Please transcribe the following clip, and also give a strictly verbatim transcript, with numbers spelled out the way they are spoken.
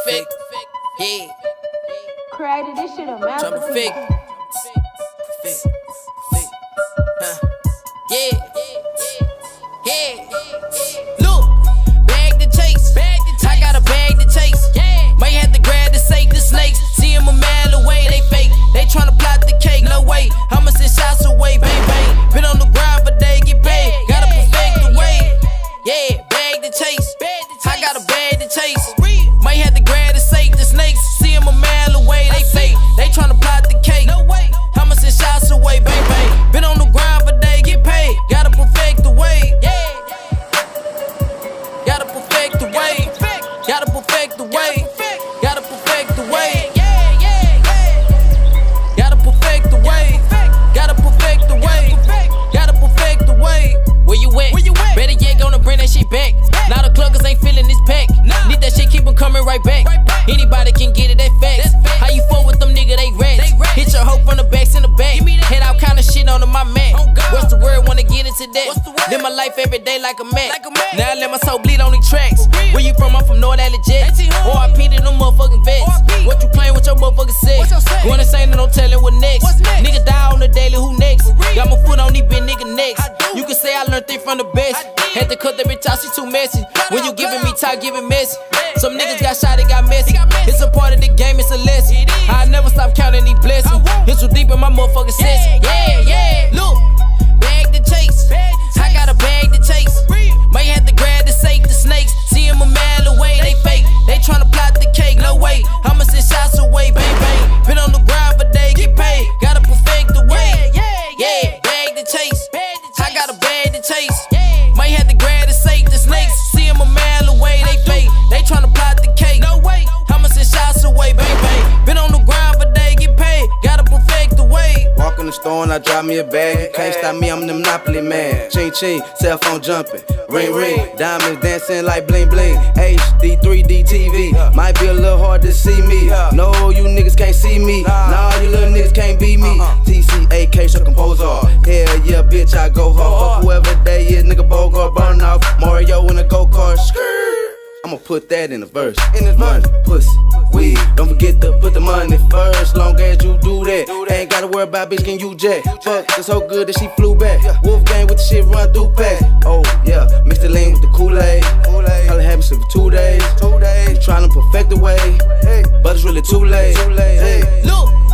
perfect. Yeah. Created this shit a masterpiece. Tryna perfect. Perfect. Perfect. Huh. Yeah. Yeah. Look, bag to chase. Bag to chase. I got a bag to chase. Yeah. Might have to grab the sake, the snakes. See them a mile away, they fake. They tryna plot the cake, no way. I'ma send shots away, bang bang. Been on the grind for day, get paid. Gotta perfect the way. Yeah, bag to chase. I got a bag to chase. Might have to grab the sake, the snakes. See them a mile away, they fake. They tryna plot the cake. No way. I'ma send shots away, bang bang. Been on the grind for day, get paid. Gotta perfect the way. Yeah. Gotta perfect the way. Gotta perfect the way. Gotta perfect the way. Gotta perfect the way. Gotta perfect the way. Gotta perfect the way. Where you at? Where you at? Better yet, gonna bring that shit back. Now the clunkers ain't feeling this pack. Need that shit, keep them coming right back. Anybody can get it, that facts. How you fuck with them nigga, they rats. Hit your hoe from the backs in the back. Head out kind of shit on my mat. What's the word, wanna get into that? Live my life every day like a mat. Now I let my soul bleed on these tracks. Where you from? I'm from North Alley Jets. Or I P to them motherfucking vets. What you playing with your motherfucking sex? Going insane and no telling what next. Nigga die on the daily, who next? Got my foot on these big nigga necks. You can say I learned things from the best. Had to cut that bitch out, she too messy. When you giving me time, giving messy. Some niggas got shot, it got messy. It's a part of the game, it's a lesson. I never stop counting these blessings. It's so deep in my motherfucking sense. Yeah, yeah, look, bag to chase. I got a bag to chase. Might have to grab the sake, the snakes. See them a mile away, they fake. They tryna plot the cake, no way. I'ma send shots away, bang bang. Been on the grind for day, get paid. Gotta perfect the way. Yeah, bag to chase. I got a bag to chase. Might have to grab the sake, the snakes. See them a mile away, they fake. They tryna plot the cake, no way. I'ma send shots away, bang bang. Been on the grind for day, get paid. Gotta perfect the way. Walk in the store and I drop me a bag. You can't stop me, I'm the Monopoly man. Ching ching, cell phone jumping. Ring ring, diamonds dancing like bling bling. H D three D T V, might be a little hard to see me. No, you niggas can't see me. Nah, you little niggas can't beat me. T C A K, so composer. Hell yeah, bitch, I go hard. Fuck whoever they is, nigga Bogart, burn off. Mario in a go-kart. I'ma put that in the verse. In this verse, pussy, weed. Don't forget to put the money first. Long as you do that, ain't gotta worry about bitch, can you jack? Fuck, it's so good that she flew back. Wolf gang with the shit run through pack. Oh yeah, mix the lean with the Kool-Aid. Probably had me sleep for two days. Tryna perfect the way, but it's really too late. Hey. Look.